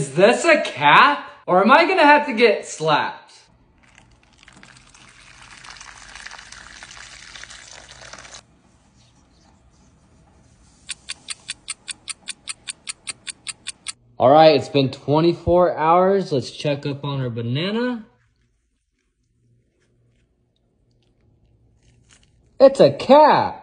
Is this a cap? Or am I gonna have to get slapped? All right, it's been 24 hours. Let's check up on our banana. It's a cap.